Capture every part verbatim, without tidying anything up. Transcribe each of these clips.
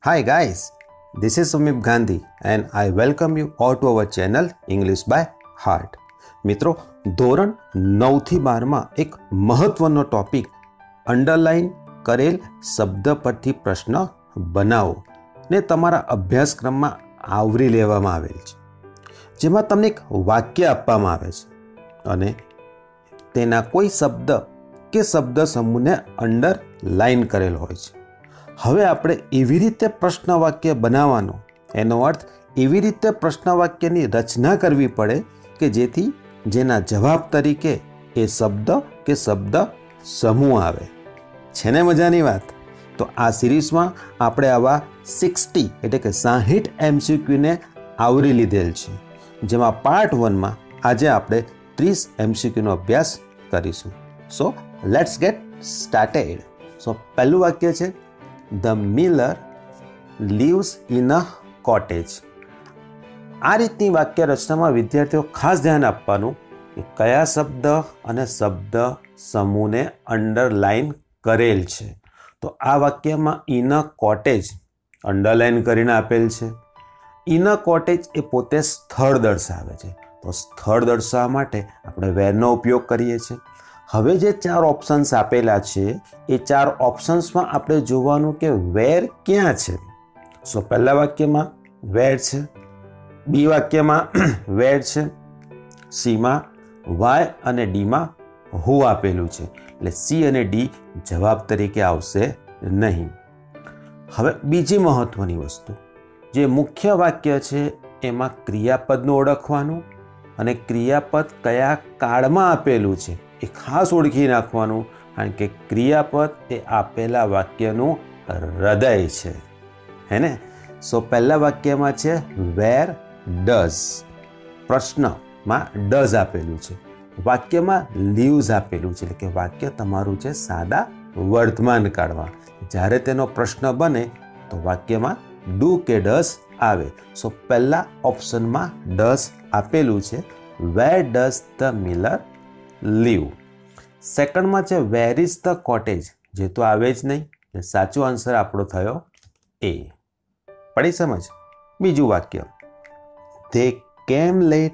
Hi guys, this is Sumip Gandhi and I welcome you all to our channel English by Heart. મિત્રો, ધોરણ નવ થી બાર માં એક મહત્વનો ટોપિક અંડરલાઇન કરેલ શબ્દ પરથી પ્રશ્ન બનાવો ને તમારા અભ્યાસક્રમમાં આવરી લેવામાં આવેલ છે, જેમાં તમને એક વાક્ય આપવામાં આવે છે અને તેના કોઈ શબ્દ કે શબ્દ સમૂહને અંડરલાઇન કરેલ હોય છે. હવે આપણે એવી રીતે પ્રશ્ન વાક્ય બનાવવાનો, એનો અર્થ એવી રીતે પ્રશ્ન વાક્યની રચના કરવી પડે કે જેથી જેના જવાબ તરીકે એ શબ્દ કે શબ્દ સમૂહ આવે. છે ને મજાની વાત? તો આ સિરીઝમાં આપણે આવા સિક્સટી એટલે કે સાહીઠ એમસીક્યુને આવરી લીધેલ છે, જેમાં પાર્ટ વનમાં આજે આપણે ત્રીસ એમસીક્યુનો અભ્યાસ કરીશું. So let's get started. So પહેલું વાક્ય છે, The miller lives in a cottage. આ રીતની વાક્ય રચનામાં વિદ્યાર્થીઓ ખાસ ધ્યાન આપવાનું કે કયા શબ્દ અને શબ્દ સમૂહને અંડરલાઇન કરેલ છે. તો આ વાક્યમાં ઇન અ કોટેજ અંડરલાઇન કરીને આપેલ છે. ઇન અ કોટેજ એ પોતે સ્થળ દર્શાવે છે, તો સ્થળ દર્શાવવા માટે આપણે વેરનો ઉપયોગ કરીએ છીએ. હવે જે ચાર ઓપ્શન્સ આપેલા છે એ ચાર ઓપ્શન્સમાં આપણે જોવાનું કે વેર ક્યાં છે. સો પહેલા વાક્યમાં વેર છે, બી વાક્યમાં વેર છે, સીમાં વાય અને ડીમાં હુ આપેલું છે, એટલે સી અને ડી જવાબ તરીકે આવશે નહીં. હવે બીજી મહત્વની વસ્તુ, જે મુખ્ય વાક્ય છે એમાં ક્રિયાપદનું ઓળખવાનું અને ક્રિયાપદ કયા કાળમાં આપેલું છે એ ખાસ ઓળખી નાખવાનું, કારણ કે ક્રિયાપદ એ આપેલા વાક્યનું હૃદય છે, હે ને? સો પહેલા વાક્યમાં છે વેર ડઝ, પ્રશ્નમાં ડઝ આપેલું છે, વાક્યમાં લીવ્સ આપેલું છે, એટલે કે વાક્ય તમારું છે સાદા વર્તમાન કાળમાં. જ્યારે તેનો પ્રશ્ન બને તો વાક્યમાં ડુ કે ડઝ આવે. સો પહેલા ઓપ્શનમાં ડઝ આપેલું છે, where does the miller live. સેકન્ડમાં છે વેર ઇઝ ધ કોટેજ, જે તો આવે જ નહીં, સાચો આન્સર આપણો થયો એ. પડી સમજ? બીજું વાક્ય, they came late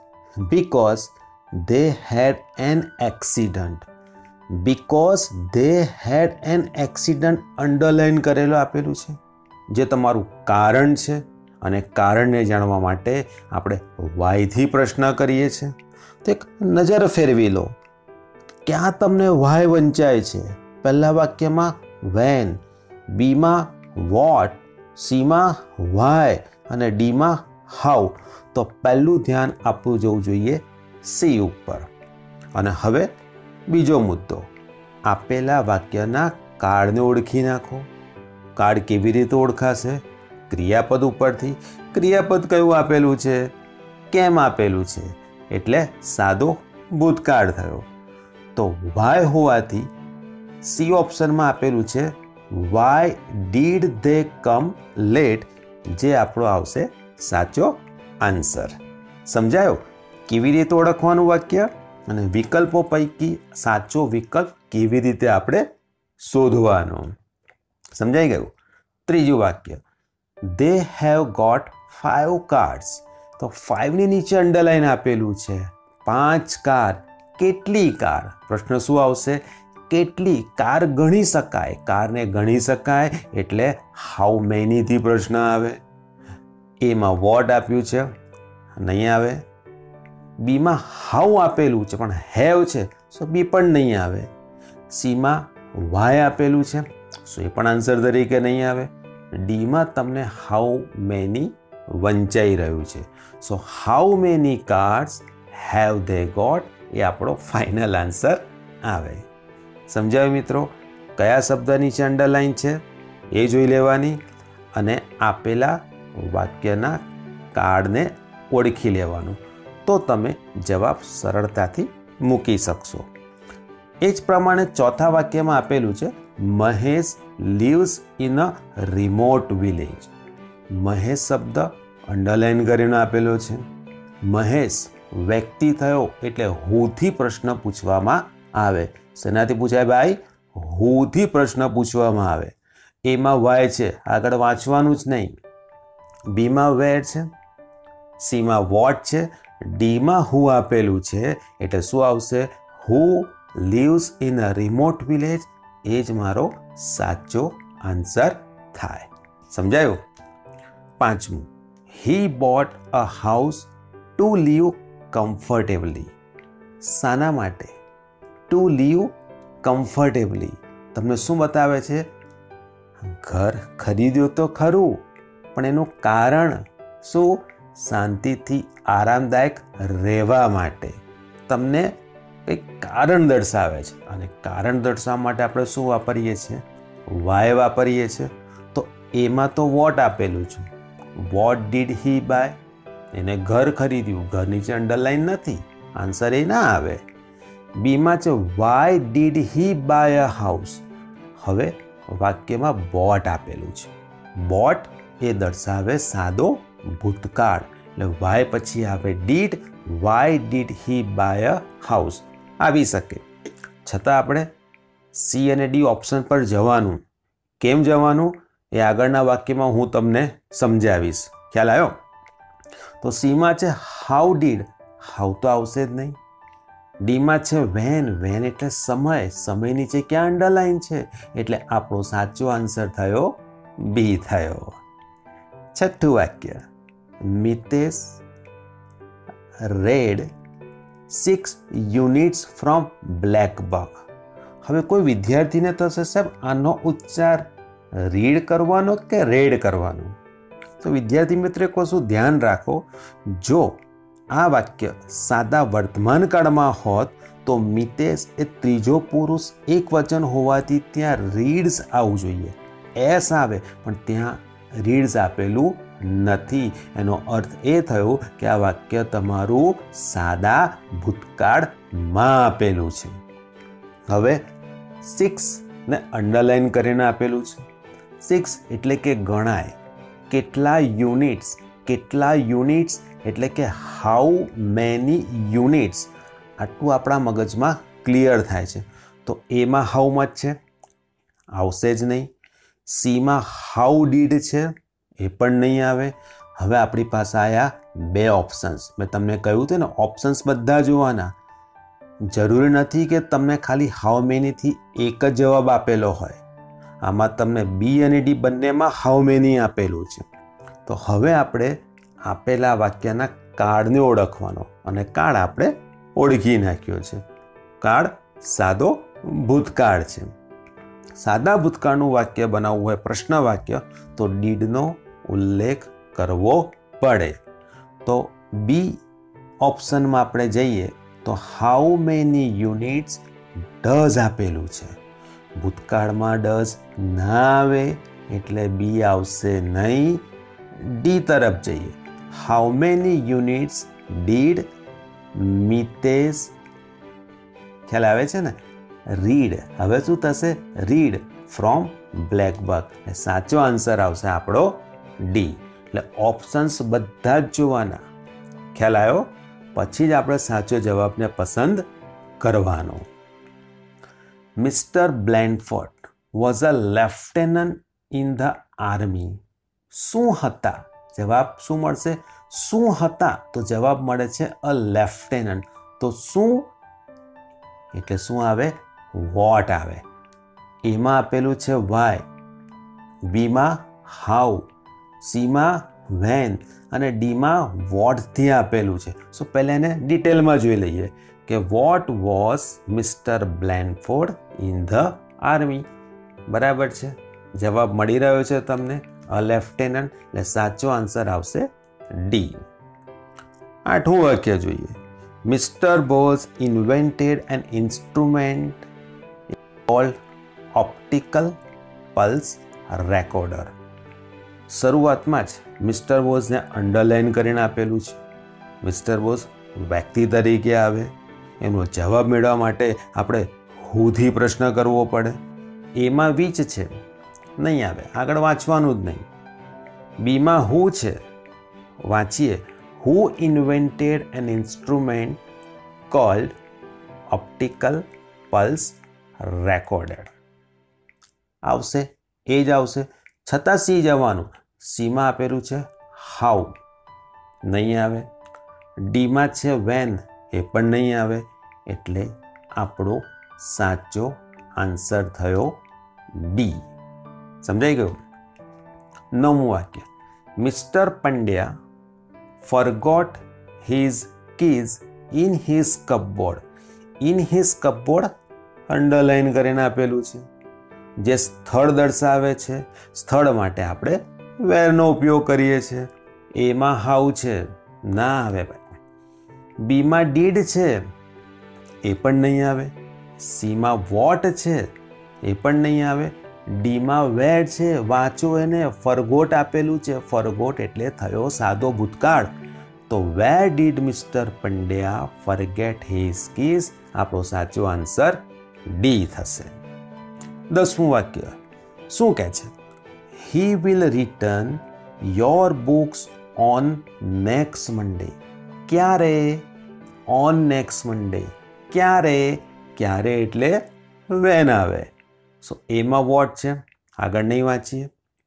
because they had an accident. Because they had an accident underline કરેલું આપેલું છે, જે તમારું કારણ છે અને કારણને જાણવા માટે આપણે વાયથી પ્રશ્ન કરીએ છીએ. તો એક નજર ફેરવી લો, ક્યાં તમને વાય વંચાય છે? પહેલા વાક્યમાં વેન, બીમાં વોટ, સીમાં વાય અને ડીમાં હાઉ. તો પહેલું ધ્યાન આપવું જવું જોઈએ સી ઉપર. અને હવે બીજો મુદ્દો, આપેલા વાક્યના કાળને ઓળખી નાખો. કાળ કેવી રીતે ઓળખાશે? ક્રિયાપદ ઉપરથી. ક્રિયાપદ કયું આપેલું છે? કેમ આપેલું છે, એટલે સાદો ભૂતકાળ થયો. તો વાય હોવાથી સી ઓપ્શનમાં આપેલું છે why did they come late, જે આપણો આવશે સાચો આન્સર. સમજાયો કેવી રીતે ઓળખવાનું વાક્ય અને વિકલ્પો પૈકી સાચો વિકલ્પ કેવી રીતે આપણે શોધવાનો? સમજાઈ ગયું? ત્રીજું વાક્ય, they have got five cars. તો ફાઇવની નીચે અંડરલાઇન આપેલું છે પાંચ કાર. કેટલી કાર? પ્રશ્ન શું આવશે? કેટલી કાર ગણી શકાય? કારને ગણી શકાય એટલે હાઉ મેનીથી પ્રશ્ન આવે. એમાં વોટ આપ્યું છે, નહીં આવે. બીમાં હાઉ આપેલું છે પણ હેવ છે, સો બી પણ નહીં આવે. સીમાં વાય આપેલું છે, સો એ પણ આન્સર તરીકે નહીં આવે. ડીમાં તમને હાઉ મેની વંચાઈ રહ્યું છે, so how many cars have they got એ આપણો ફાઇનલ આન્સર આવે. સમજાયું મિત્રો? કયા શબ્દ નીચે અંડરલાઇન છે એ જોઈ લેવાની અને આપેલા વાક્યના કાળને ઓળખી લેવાનું, તો તમે જવાબ સરળતાથી મૂકી શકશો. એ જ પ્રમાણે ચોથા વાક્યમાં આપેલું છે Mahesh lives in a remote village. Mahesh શબ્દ અંડરલાઇન કરીને આપેલો છે. મહેશ વ્યક્તિ થયો એટલે હુથી પ્રશ્ન પૂછવામાં આવે. શેનાથી પૂછાય ભાઈ? હુથી પ્રશ્ન પૂછવામાં આવે. એમાં વાય છે, આગળ વાંચવાનું જ નહીં. બીમાં વેર છે, સીમાં વોટ છે, ડીમાં હુ આપેલું છે, એટલે શું આવશે? Who lives in a remote village. એ જ મારો સાચો આન્સર થાય. સમજાયું? પાંચમું, he bought a house to live comfortably. શાના માટે? To live comfortably. તમને શું બતાવે છે? ઘર ખરીદ્યું તો ખરું, પણ એનું કારણ શું? શાંતિથી આરામદાયક રહેવા માટે. તમને એક કારણ દર્શાવે છે, અને કારણ દર્શાવવા માટે આપણે શું વાપરીએ છીએ? વાય વાપરીએ છીએ. તો એમાં તો વોટ આપેલું છે. What did he buy? એને ઘર ખરીદ્યું. ઘર નીચે અંડરલાઈન નથી, આન્સર એ ના આવે. બીમાં છે why did he buy a house. હવે વાક્યમાં બોટ આપેલું છે. બોટ એ દર્શાવે સાદો ભૂતકાળ, એટલે વાય પછી આવે did. Why did he buy a house આવી શકે. છતાં આપણે સી અને ડી ઓપ્શન પર જવાનું. કેમ જવાનું એ આગળના વાક્યમાં હું તમને સમજાવીશ. ખ્યાલ આવ્યો? તો સીમાં છે હાઉ ડીડ. હાઉ તો આવશે જ નહીં. ડીમાં છે વેન. વેન એટલે સમય. સમય નીચે ક્યાં અંડરલાઈન છે? એટલે આપણો સાચો આન્સર થયો બી થયો. છઠ્ઠું વાક્ય, Mitesh read six units from black book. હવે કોઈ વિદ્યાર્થીને થશે, સાહેબ આનો ઉચ્ચાર રીડ કરવાનો કે રેડ કરવાનો? તો વિદ્યાર્થી મિત્રો કશું ધ્યાન રાખો. જો આ વાક્ય સાદા વર્તમાન કાળમાં હોત તો મિતેશ એ ત્રીજો પુરુષ એક વચન હોવાથી ત્યાં રીડ્સ આવવું જોઈએ. એસ આવે, પણ ત્યાં રીડ્સ આપેલું નથી. એનો અર્થ એ થયો કે આ વાક્ય તમારું સાદા ભૂતકાળમાં આપેલું છે. હવે સિક્સ ને અંડરલાઈન કરીને આપેલું છે. સિક્સ એટલે કે ગણાય. કેટલા યુનિટ્સ? કેટલા યુનિટ્સ એટલે કે હાઉ મેની યુનિટ્સ. આટલું આપણા મગજમાં ક્લિયર થાય છે. તો એમાં હાઉ મચ છે, આવશે જ નહીં. સીમાં હાઉ ડીડ છે, એ પણ નહીં આવે. હવે આપણી પાસે આવ્યા બે ઓપ્શન્સ. મેં તમને કહ્યું હતું ને, ઓપ્શન્સ બધા જોવાના. જરૂરી નથી કે તમને ખાલી હાઉ મેનીથી એક જ જવાબ આપેલો હોય. આમાં તમને બી અને ડી બંનેમાં હાઉ મેની આપેલું છે. તો હવે આપણે આપેલા વાક્યના કાળને ઓળખવાનો, અને કાળ આપણે ઓળખી નાખ્યો છે. કાળ સાદો ભૂતકાળ છે. સાદા ભૂતકાળનું વાક્ય બનાવવું હોય, પ્રશ્ન વાક્ય, તો ડીડનો ઉલ્લેખ કરવો પડે. તો બી ઓપ્શનમાં આપણે જઈએ તો હાઉ મેની યુનિટ્સ ડઝ આપેલું છે. ભૂતકાળમાં ડઝ ના આવે, એટલે બી આવશે નહીં. ડી તરફ જઈએ. How many units did Mitesh, ખ્યાલ આવે છે ને, રીડ. હવે શું થશે? Read from black book. સાચો આન્સર આવશે આપણો ડી. એટલે ઓપ્શન્સ બધા જ જોવાના. ખ્યાલ આવ્યો? પછી જ આપણે સાચો જવાબને પસંદ કરવાનો. Mister Blandford was a lieutenant in the army. શું હતા? જવાબ શું મળશે? શું હતા? તો જવાબ મળે છે અ લેફ્ટનન્ટ. તો શું એટલે શું આવે? વોટ આવે. એમાં આપેલું છે વાય, બીમાં હાઉ, સીમાં વેન અને ડીમાં વોટથી આપેલું છે. સો પહેલાં એને ડિટેલમાં જોઈ લઈએ કે what was mister Blandford in the army. બરાબર છે, જવાબ મળી રહ્યો છે તમને અ લેફ્ટનન્ટ. એટલે સાચો આન્સર આવશે ડી. આઠમું વાક્ય જોઈએ. Mister Bose invented an instrument called optical pulse recorder. શરૂઆતમાં જ મિસ્ટર બોઝને અંડરલાઈન કરીને આપેલું છે. મિસ્ટર બોઝ વ્યક્તિ તરીકે આવે. એનો જવાબ મેળવવા માટે આપણે હુથી પ્રશ્ન કરવો પડે. એમાં વિચ છે, નહીં આવે, આગળ વાંચવાનું જ નહીં. બીમાં હુ છે, વાંચીએ. Who invented an instrument called optical pulse recorder. આવશે એ જ આવશે, છતાં સી જવાનું. સીમાં આપેલું છે હાઉ, નહીં આવે. ડીમાં છે વેન, એ પણ નહીં આવે. એટલે આપણો સાચો આન્સર થયો ડી. સમજાઈ ગયું? નવમું વાક્ય, mister Pandya forgot his keys in his cupboard. In his cupboard underline કરીને આપેલું છે, જે સ્થળ દર્શાવે છે. સ્થળ માટે આપણે વેરનો ઉપયોગ કરીએ છીએ. એમાં હાઉ છે, ના આવે ભાઈ. બીમાં ડીડ છે, એ પણ નહીં આવે. સીમાં વોટ છે, એ પણ નહીં આવે. ડીમાં વેર છે, વાંચો એને, ફરગોટ આપેલું છે. ફરગોટ એટલે થયો સાદો ભૂતકાળ. તો where did mister Pandya forget his keys? આપણો સાચો આન્સર ડી થશે. દસમું વાક્ય શું કહે છે? He will return your books on next Monday. ક્યારે? On next Monday. ક્યારે? ક્યારે એટલે વેન આવે. સો એમાં વોટ છે, આગળ નહીં વાંચીએ.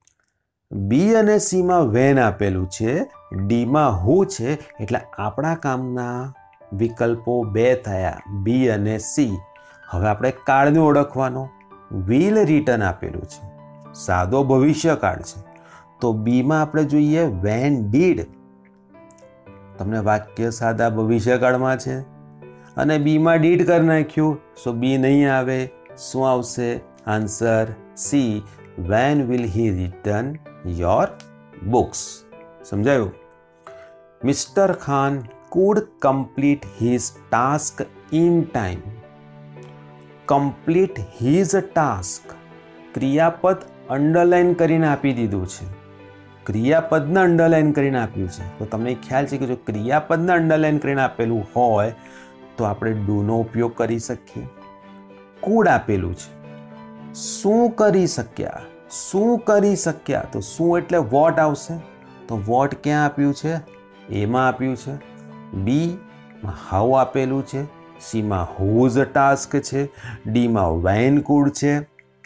બી અને સીમાં વેન આપેલું છે, ડીમાં હુ છે. એટલે આપણા કામના વિકલ્પો બે થયા, બી અને સી. હવે આપણે કાળને ઓળખવાનો. વિલ રિટર્ન આપેલું છે, સાદો ભવિષ્યકાળ છે. તો બીમાં આપણે જોઈએ વેન ડીડ. તમને વાક્ય સાદા ભવિષ્યકાળમાં છે અને બીમાં ડીડ કરી નાખ્યું, સો બી નહીં આવે. શું આવશે? Answer C, when will he return your books. સમજાયું? Mister Khan could complete his task in time. Complete his task, ક્રિયાપદ અંડરલાઈન કરીને આપી દીધું છે. ક્રિયાપદને અંડરલાઈન કરીને આપ્યું છે. તો તમને ખ્યાલ છે કે જો ક્રિયાપદને અંડરલાઈન કરીને આપેલું હોય તો આપણે ડુનો ઉપયોગ કરી શકીએ. કુડ આપેલું છે, શું કરી શક્યા? શું કરી શક્યા? તો શું એટલે વોટ આવશે. તો વોટ ક્યાં આપ્યું છે? એમાં આપ્યું છે. બી માં હાઉ આપેલું છે. સીમાં હુઝ ટાસ્ક છે. ડીમાં વેન કુડ છે.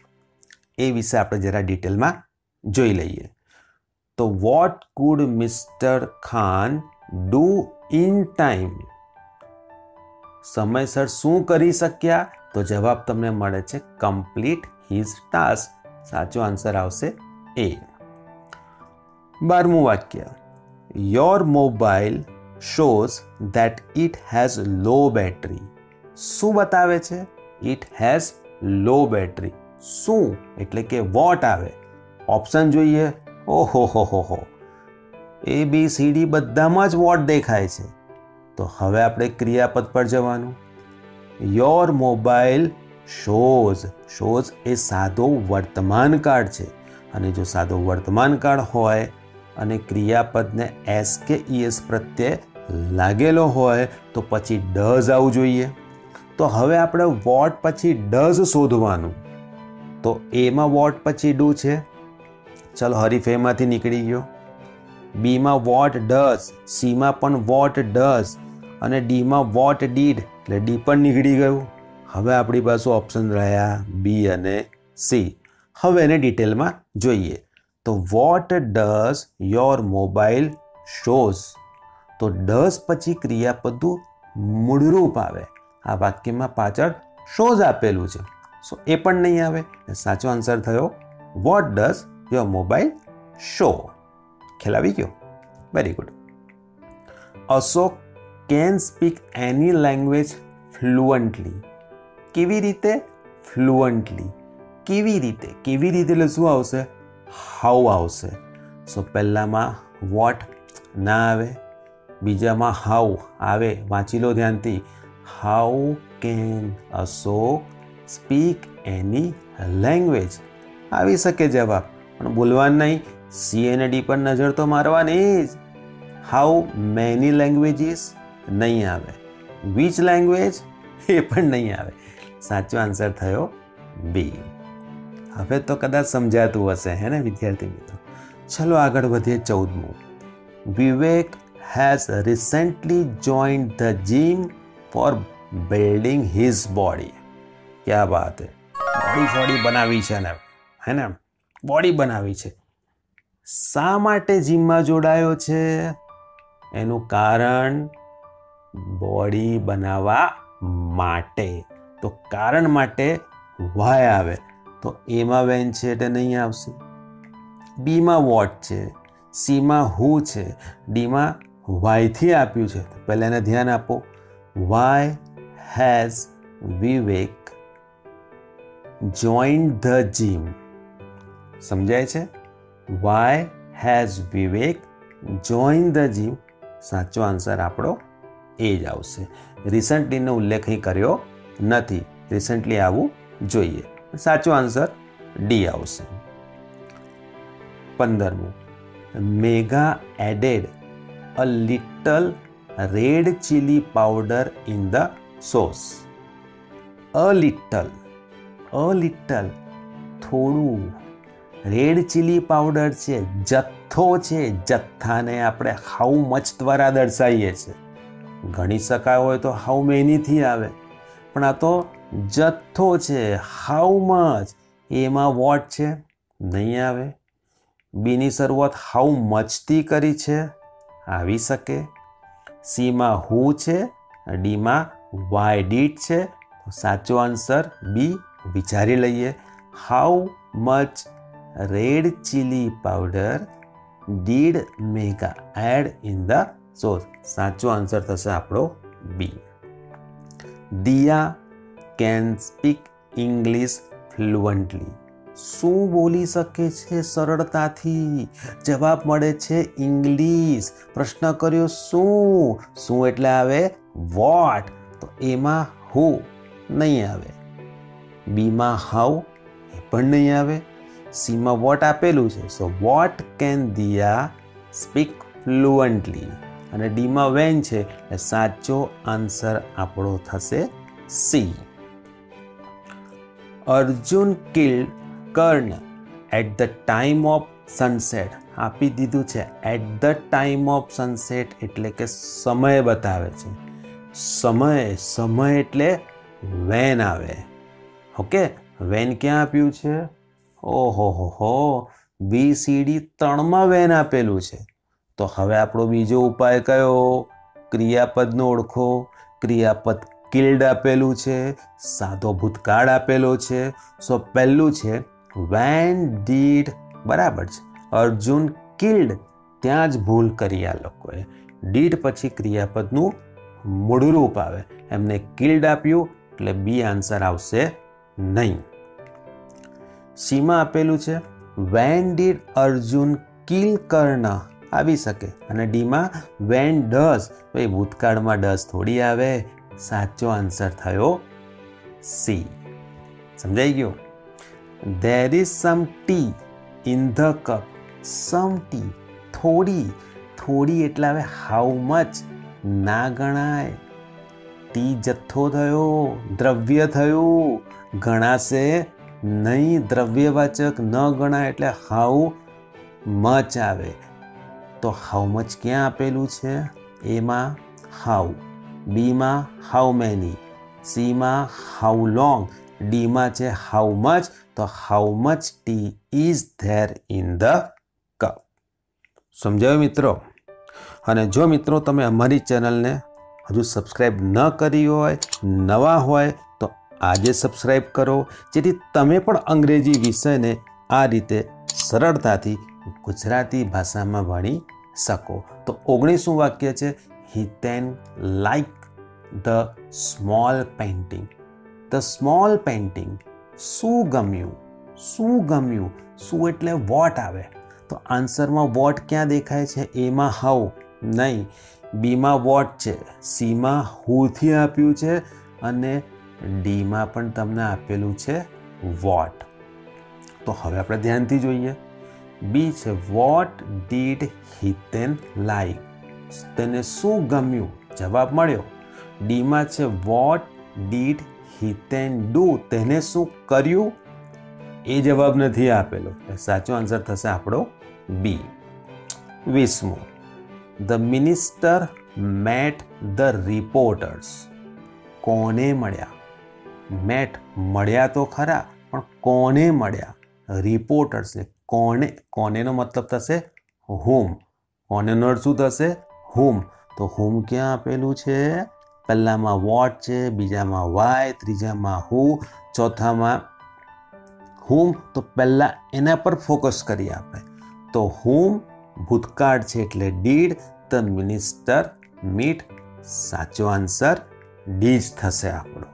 એ વિશે આપણે જરા ડિટેલમાં જોઈ લઈએ. તો what could mister Khan do in time? સમયસર શું કરી શક્યા? તો જવાબ તમને મળે છે કમ્પ્લીટ હિઝ ટાસ્ક. સાચો આન્સર આવશે એ. બારમું વાક્ય, your mobile shows that it has low battery. શું બતાવે છે? It has low battery. શું એટલે કે વોટ આવે. ઓપ્શન જોઈએ. ઓહો હો હો હો, એ બી સી ડી બધામાં જ વોટ દેખાય છે. તો હવે આપણે ક્રિયાપદ પર જવાનું. Your mobile shows. શોઝ એ સાદો વર્તમાન કાળ છે, અને જો સાદો વર્તમાન કાળ હોય અને ક્રિયાપદને એસ કે ઈએસ પ્રત્યે લાગેલો હોય તો પછી ડઝ આવવું જોઈએ. તો હવે આપણે વોટ પછી ડઝ શોધવાનું. તો એમાં વોટ પછી ડુ છે. ચલો હરીફેમાંથી નીકળી ગયો. બીમાં વોટ ડઝ, સીમાં પણ વોટ ડઝ અને ડીમાં વોટ ડીડ, એટલે ડી પણ નીકળી ગયું. હવે આપણી પાસે ઓપ્શન રહ્યા બી અને સી. હવે એને ડિટેલમાં જોઈએ. તો what does your mobile shows. તો ડઝ પછી ક્રિયાપદનું મૂળરૂપ આવે. આ વાક્યમાં પાછળ શોઝ આપેલું છે, સો એ પણ નહીં આવે. સાચો આન્સર થયો what does your mobile show. ખ્યાલ આવી ગયો? Very good. Ashok can speak any language fluently. કેવી રીતે? ફ્લુઅન્ટલી. કેવી રીતે? કેવી રીતે એટલે શું આવશે? હાઉ આવશે. સો પહેલામાં વોટ ના આવે, બીજામાં હાઉ આવે. વાંચી લો ધ્યાનથી. How can Ashok speak any language? આવી શકે જવાબ, પણ બોલવાનું નહીં. સી અને ડી પર નજર તો મારવાની જ. How many languages? નહીં આવે. Which language? એ પણ નહીં આવે. સાચો આન્સર થયો બી. હવે તો કદાચ સમજાતું હશે હે ને વિદ્યાર્થી મિત્રો? ચલો આગળ વધીએ. ચૌદમું, Vivek has recently joined the gym for building his body. ક્યા બાત હે, બોડી ફોડી બનાવી છે ને, હે ને? બોડી બનાવી છે. શા માટે જીમમાં જોડાયો છે? એનું કારણ બોડી બનાવવા માટે. તો કારણ માટે વાય આવે તો એમાં વેન છે એટલે નહીં આવશે. બીમાં વોટ છે, સીમાં હુ છે, ડીમાં વાયથી આપ્યું છે. પહેલાં એને ધ્યાન આપો. Why has Vivek joined the gym. સમજાય છે? Why has Vivek join the gym. સાચો આન્સર આપણો એ જ આવશે. રિસન્ટલીનો ઉલ્લેખ અહીં કર્યો નથી. રિસન્ટલી આવવું જોઈએ. સાચો આન્સર ડી આવશે. પંદરમું, Megha added a little red chilli powder in the sauce. A little, a little થોડું. રેડ ચીલી પાવડર છે, જથ્થો છે. જથ્થાને આપણે હાઉ મચ દ્વારા દર્શાવીએ છીએ. ગણી શકાય હોય તો હાઉ મેનીથી આવે, પણ આ તો જથ્થો છે. How much. એમાં વોટ છે, નહીં આવે. બીની શરૂઆત હાઉ મચથી કરી છે, આવી શકે. સીમાં હુ છે, ડીમાં વાય ડીડ છે. તો સાચો આન્સર બી. વિચારી લઈએ. How much red chilli powder did Megha add in the sauce. સાચો આન્સર થશે આપણો B. Diya can speak English fluently. શું બોલી શકે છે સરળતાથી? જવાબ મળે છે ઇંગ્લિશ. પ્રશ્ન કર્યો શું? શું એટલે આવે વોટ. તો એમાં હુ નહીં આવે. બીમાં હાઉ એ પણ નહીં આવે. સીમાં વોટ આપેલું છે, so what can Diya speak fluently. અને ડીમાં વેન છે એટલે સાચો આન્સર આપણો થશે C. Arjun killed Karna at the time of sunset. આપી દીધું છે at the time of sunset એટલે કે સમય બતાવે છે. સમય, સમય એટલે વેન આવે. ઓકે, વેન ક્યાં આપ્યું છે? ઓહો હો હો, બી સી ડી ત્રણમાં વેન આપેલું છે. તો હવે આપણો બીજો ઉપાય કયો? ક્રિયાપદનો ઓળખો. ક્રિયાપદ કિલ્ડ આપેલું છે, સાદો ભૂતકાળ આપેલો છે. સો પહેલું છે વેન ડીડ. બરાબર છે. અર્જુન કિલ્ડ, ત્યાં જ ભૂલ કરી આ લોકોએ. ડીડ પછી ક્રિયાપદનું મૂળ રૂપ આવે. એમને કિલ્ડ આપ્યું એટલે બી આન્સર આવશે નહીં. સીમાં આપેલું છે when did Arjun kill Karna, આવી શકે. અને ડીમાં વેન ડઝ, તો એ ભૂતકાળમાં ડઝ થોડી આવે. સાચો આન્સર થયો સી. સમજાઈ ગયો? There is some tea in the cup. Some tea, થોડી. થોડી એટલે હવે હાઉ મચ ના ગણાય. ટી જથ્થો થયો, દ્રવ્ય થયું, ગણાશે નહીં. દ્રવ્યવાચક ન ગણાય એટલે હાઉ મચ આવે. તો હાઉ મચ ક્યાં આપેલું છે? એમાં હાઉ. બીમાં હાઉ મેની. સીમાં હાઉ લોંગ. ડીમાં છે હાઉ મચ. તો how much tea is there in the cup. સમજાયું મિત્રો? અને જો મિત્રો તમે અમારી ચેનલને હજુ સબસ્ક્રાઈબ ન કરી હોય, નવા હોય, તો આજે સબસ્ક્રાઈબ કરો, જેથી તમે પણ અંગ્રેજી વિષયને આ રીતે સરળતાથી ગુજરાતી ભાષામાં ભણી શકો. તો ઓગણીસમું વાક્ય છે Hiten like the small painting. The small painting. શું ગમ્યું? શું ગમ્યું? શું એટલે વોટ આવે. તો આન્સરમાં વોટ ક્યાં દેખાય છે? એમાં હાઉ નહીં. બીમાં વોટ છે, સીમાં હુથી આપ્યું છે, અને ડીમાં પણ તમને આપેલું છે વોટ. તો હવે આપણે ધ્યાનથી જોઈએ. બી છે વોટ ડીડ હિતેન લાઈક. તેને શું ગમ્યું? જવાબ મળ્યો. ડીમાં છે વોટ ડીડ હિતેન ડુ. તેને શું કર્યું? એ જવાબ નથી આપેલો. સાચો આન્સર થશે આપણો બી. વીસમું, the minister met the reporters. કોને મળ્યા? મેટ મળ્યા તો ખરા, પણ કોને મળ્યા? રિપોર્ટર્સને. કોને કોનેનો મતલબ થશે હોમ. કોનેનો અર્થ શું થશે હોમ. તો હોમ ક્યાં આપેલું છે? પહેલામાં વોટ છે, બીજામાં વાય, ત્રીજામાં હુ, ચોથામાં હુમ. તો પહેલા એના પર ફોકસ કરીએ આપણે. તો હુમ ભૂતકાળ છે એટલે ડીડ. The minister meet. સાચો આન્સર ડી જ થશે આપણો.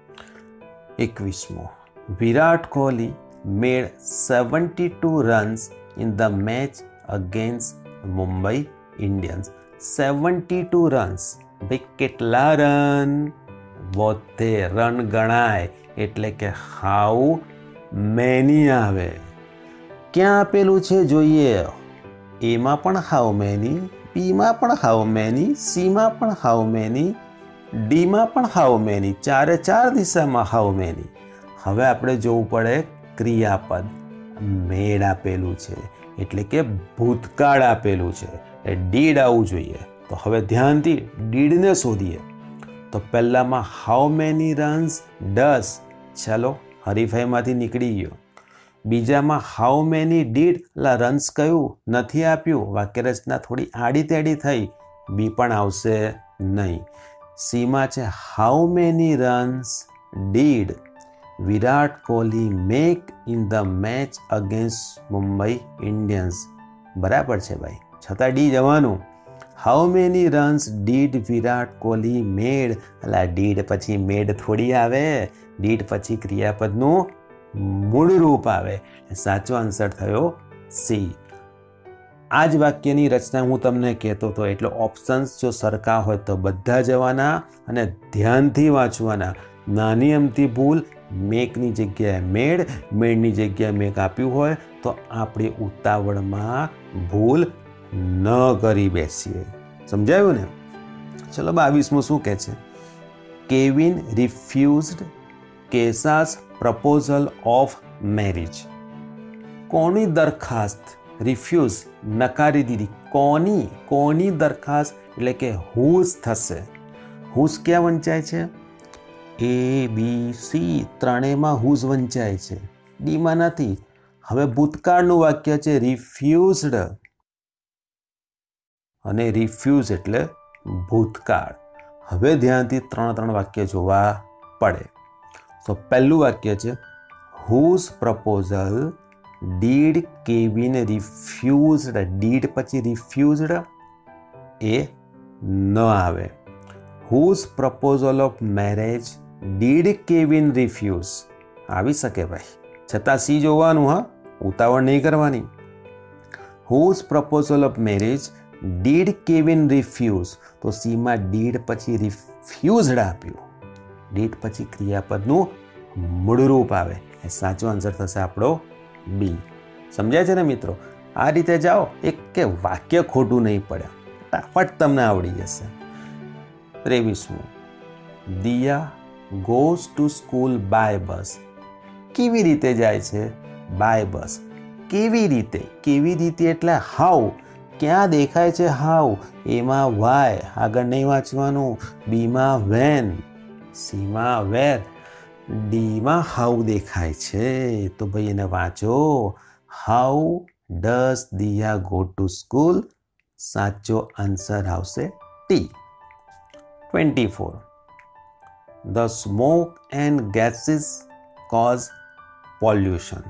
એકવીસમો. Virat Kohli made seventy two runs in the match against Mumbai Indians. Seventy two runs. ભાઈ કેટલા રન? બોતેર રન ગણાય એટલે કે હાઉ મેની આવે. ક્યાં આપેલું છે જોઈએ? એમાં પણ હાઉ મેની, બીમાં પણ હાઉ મેની, સીમાં પણ હાઉ મેની, ડીમાં પણ હાઉ મેની. ચારે ચાર દિશામાં હાઉ મેની. હવે આપણે જોવું પડે ક્રિયાપદ. મેડ આપેલું છે એટલે કે ભૂતકાળ આપેલું છે એ ડીડ આવવું જોઈએ. તો હવે ધ્યાનથી ડીડને શોધીએ. તો પહેલામાં હાઉ મેની રન્સ ડસ. ચાલો હરીફાઈમાંથી નીકળી ગયો. બીજામાં હાઉ મેની ડીડ. લા રન્સ કયું નથી આપ્યું. વાક્યરચના થોડી આડી તેડી થઈ. બી પણ આવશે નહીં. સીમાં છે how many runs did Virat Kohli make in the match against Mumbai Indians. બરાબર છે ભાઈ, છતાં ડી જવાનું. How many runs did Virat Kohli made. એટલે ડીડ પછી મેડ થોડી આવે. ડીડ પછી ક્રિયાપદનું મૂળ રૂપ આવે. સાચો આન્સર થયો સી. આ જ વાક્યની રચના હું તમને કહેતો હતો એટલે ઓપ્શન્સ જો સરખા હોય તો બધા જવાના અને ધ્યાનથી વાંચવાના. નાની અમથી ભૂલ મેકની જગ્યાએ મેડ, મેડની જગ્યાએ મેક આપ્યું હોય તો આપણે ઉતાવળમાં ભૂલ ન કરી બેસીએ. સમજાયું ને? ચલો બાવીસમું શું કહે છે? Kevin refused Kesa's proposal of marriage. કોની દરખાસ્ત? રિફ્યુઝ નકારી દીધી. કોની? કોની દરખાસ્ત એટલે કે હુઝ થશે. હુઝ ક્યાં વંચાય છે? એ બી સી ત્રણેયમાં હુઝ વંચાય છે. ડીમાં નથી. હવે ભૂતકાળનું વાક્ય છે રિફ્યુઝડ અને રિફ્યુઝ એટલે ભૂતકાળ. હવે ધ્યાનથી ત્રણ ત્રણ વાક્ય જોવા પડે. તો પહેલું વાક્ય છે whose proposal did Kevin refused. Did પછી રિફ્યુઝડ એ ન આવે. Whose proposal of marriage did Kevin refuse આવી શકે ભાઈ, છતાં સી જોવાનું. હા, ઉતાવળ નહીં કરવાની. Whose proposal of marriage did Kevin refuse. તો સીમાં ડીડ પછી રિફ્યુઝડ આપ્યું. ડીડ પછી ક્રિયાપદનું મૂળરૂપ આવે. એ સાચો આન્સર થશે આપણો બી. સમજાય છે ને મિત્રો? આ રીતે જાઓ, એક કે વાક્ય ખોટું નહીં પડે, ફટાફટ તમને આવડી જશે. ત્રેવીસમું. Diya goes to school by bus. કેવી રીતે જાય છે? By bus. કેવી રીતે? કેવી રીતે એટલે હાઉ. ક્યાં દેખાય છે હાઉ? એમાં વાય, આગળ નહીં વાંચવાનું. બીમાં વેન, સીમાં વેર, ડીમાં હાઉ દેખાય છે. તો ભાઈ એને વાંચો. How does Diya go to school. સાચો આન્સર આવશે T. Twenty four. The smoke and gases cause pollution.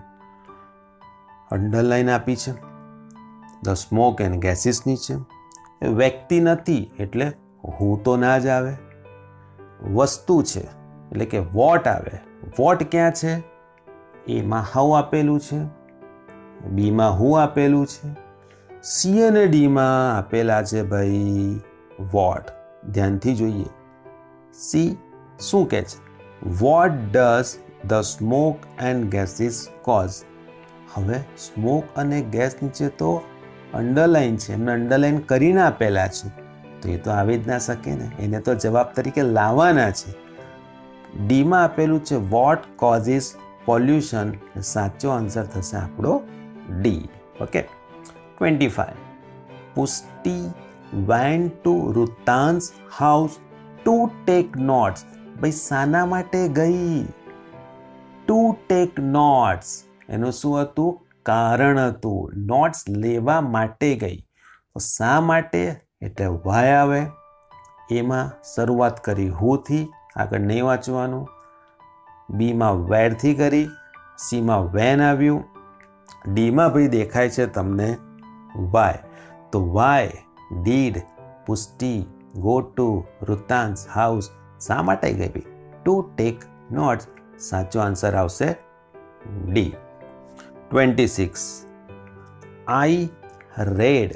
Underline આપી છે. ધ સ્મોક એન્ડ ગેસીસની છે. વ્યક્તિ નથી એટલે હું તો ના જ આવે. વસ્તુ છે એટલે કે વોટ આવે. વોટ ક્યાં છે? એમાં હાઉ આપેલું છે, બીમાં હું આપેલું છે, સી અને ડીમાં આપેલા છે ભાઈ વોટ. ધ્યાનથી જોઈએ. સી શું કહે છે? What does the smoke and gases cause. હવે સ્મોક અને ગેસ નીચે તો અંડરલાઈન છે, એમને અંડરલાઈન કરીને આપેલા છે, તો એ તો આવી જ ના શકે ને. એને તો જવાબ તરીકે લાવવાના છે. ડીમાં આપેલું છે વોટ કોઝિસ પોલ્યુશન. સાચો આન્સર થશે આપણો D. Okay. Twenty five. Pushti went to Rutansh's house to take notes. ભાઈ શાના માટે ગઈ? To take notes. એનું શું હતું? કારણ હતું. નોટ્સ લેવા માટે ગઈ. તો શા માટે એટલે વાય આવે. એમાં શરૂઆત કરી હુથી, આગળ નહીં વાંચવાનું. બીમાં વેરથી કરી, સીમાં વેન આવ્યું, ડીમાં ભાઈ દેખાય છે તમને વાય. તો why did Pushti go to Vruttansh house શા માટે ગઈ ભાઈ? To take notes. સાચો આન્સર આવશે D. Twenty six. I read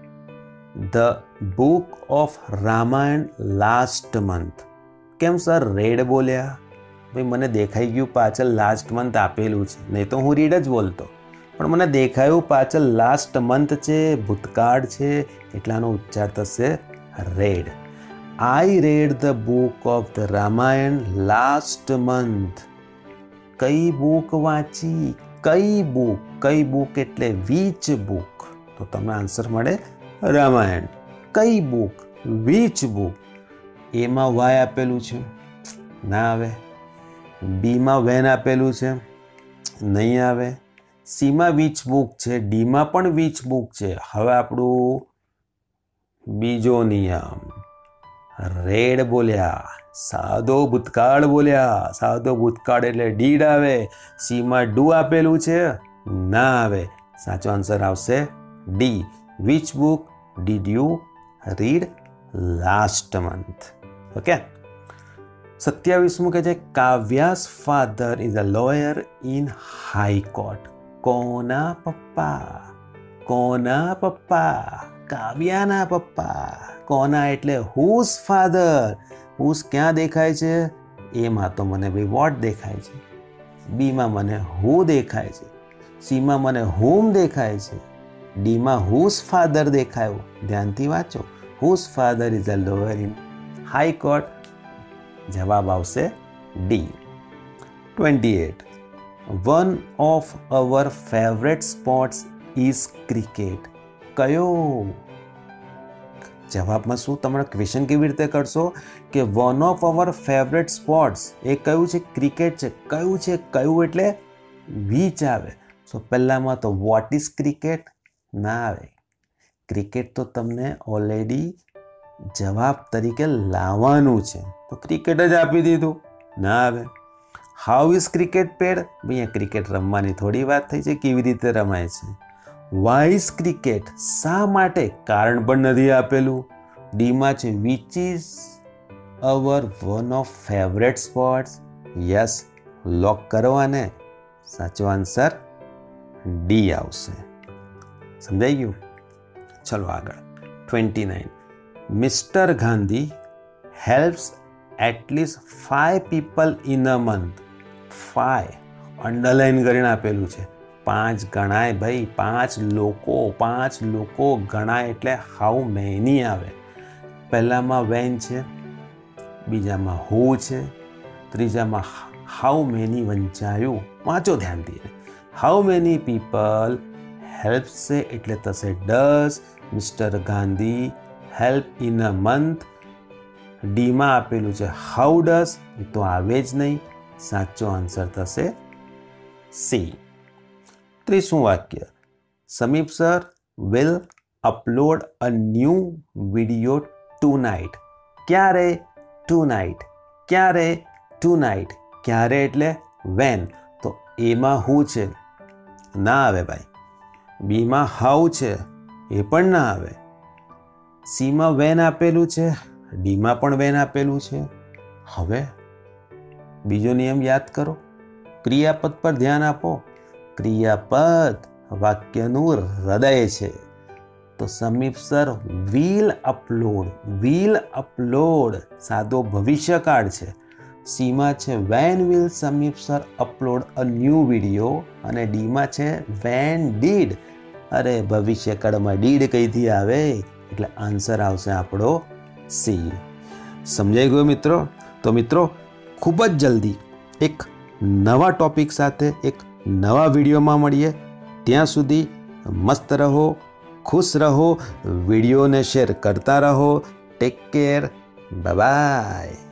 the book of Ramayana last month. કેમ સર રેડ બોલ્યા? ભાઈ મને દેખાઈ ગયું પાછળ લાસ્ટ મંથ આપેલું છે, નહીં તો હું રીડ જ બોલતો, પણ મને દેખાયું પાછળ લાસ્ટ મંથ છે, ભૂતકાળ છે, એટલાનો ઉચ્ચાર થશે read. I read the book of the Ramayana last month. કઈ બુક વાંચી? કઈ બુક? કઈ બુક એટલે વિચ બુક. તો તમને આન્સર મળે રામાયણ. કઈ બુક? Which book. એમાં વાય આપેલું છે, ના આવે. બીમાં વેન આપેલું છે, નહીં આવે. સીમાં વિચ બુક છે, ડીમાં પણ વિચ બુક છે. હવે આપણું બીજો નિયમ, રેડ બોલ્યા, સાદો ભૂતકાળ બોલ્યા. સાદો ભૂતકાળ એટલે ડીડ આવે. સીમાં ડુ આપેલું છે, ના આવે. સાચો આન્સર આવશે D. Which book did you read last month? Okay. સત્યાવીસમું કહે છે Kavya's father is a lawyer in high court. કોના પપ્પા? કોના પપ્પા? કાવ્યાના પપ્પા. કોના એટલે હુઝ ફાધર. હુઝ ક્યાં દેખાય છે? એમાં તો મને ભાઈ વોટ દેખાય છે. બીમાં મને હુ દેખાય છે. સીમાં મને હુમ દેખાય છે. ડીમાં હુઝ ફાધર દેખાયો. ધ્યાનથી વાંચો. Whose father is a lawyer in high court. જવાબ આવશે D. Twenty eight. One of our favourite sports is cricket. કયો? જવાબમાં શું તમે ક્વેશ્ચન કેવી રીતે કરશો કે one of our favourite sports એ કયું છે? ક્રિકેટ છે. કયું છે? કયું એટલે વિચ આવે. સો પહેલામાં તો વોટ ઇઝ ક્રિકેટ? ના આવે. ક્રિકેટ તો તમને ઓલરેડી જવાબ તરીકે લાવવાનું છે, તો ક્રિકેટ જ આપી દીધું, ના આવે. How is cricket played? અહીંયા ક્રિકેટ રમવાની થોડી વાત થઈ છે, કેવી રીતે રમાય છે. Why is cricket? શા માટે? કારણ પણ નથી આપેલું. ડીમાં છે which is our one of favourite sports. Yes, lock કરવાને. સાચો આન્સર ડી આવશે. સમજાઈ ગયું? ચલો આગળ. Twenty nine. Mister Gandhi helps at least five people in a month. Five underline કરીને આપેલું છે. પાંચ ગણાય ભાઈ. પાંચ લોકો. પાંચ લોકો ગણાય એટલે હાઉ મેની આવે. પહેલામાં વેન છે, બીજામાં હુ છે, ત્રીજામાં હાઉ મેની વંચાયું. વાંચો ધ્યાનથી. હાઉ મેની પીપલ હેલ્પ્સ છે એટલે થશે does. Mister Gandhi help in a month. ડીમાં આપેલું છે હાઉ ડઝ, એ તો આવે જ નહીં. સાચો આન્સર થશે સી. ત્રીસું વાક્ય. Sameep sir will upload a new video tonight. ક્યારે? Tonight. ક્યારે? Tonight. ક્યારે એટલે વેન. તો એમાં હું છે, ના આવે ભાઈ. બીમાં હાઉ છે, એ પણ ના આવે. સીમાં વેન આપેલું છે, ડીમાં પણ વેન આપેલું છે. હવે બીજો નિયમ યાદ કરો. ક્રિયાપદ પર ધ્યાન આપો. ક્રિયાપદ વાક્યનું હૃદય છે. તો Sameep sir will upload. Will upload સાદો ભવિષ્યકાળ છે. સીમાં છે when will Sameep sir upload a new video, અને ડીમાં છે વેન ડીડ. અરે ભવિષ્યકાળમાં ડીડ કઈથી આવે? એટલે આન્સર આવશે આપણો સી. સમજાઈ ગયો મિત્રો? તો મિત્રો ખૂબ જ જલ્દી એક નવા ટોપિક સાથે એક નવા વિડીયોમાં મળીએ. ત્યાં સુધી મસ્ત રહો, ખુશ રહો, વિડીયોને શેર કરતા રહો. Take care. Bye by.